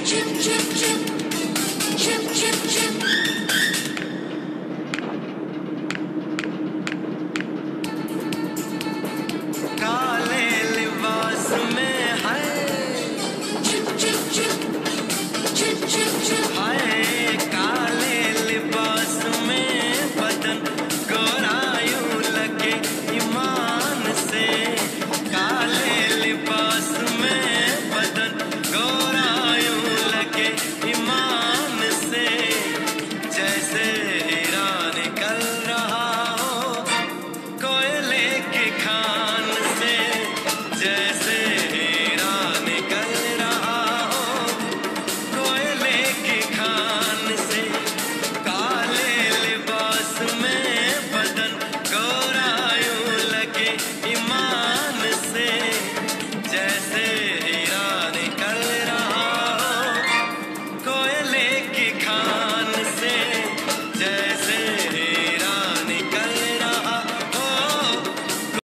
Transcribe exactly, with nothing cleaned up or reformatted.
काले लिबास में है हाय, काले लिबास में बदन गोरा यूं लगे ईमान से। काले लिबास में बदन गोरा यूं लगे ईमान से। जैसे हीरा निकल रहा हो कोयले की खान से। जैसे हीरा निकल रहा हो कोयले की खान से। काले लिबास में बदन गोरा यूं लगे ईमान से। जैसे हीरा निकल रहा हो कोयले की खान से। जैसे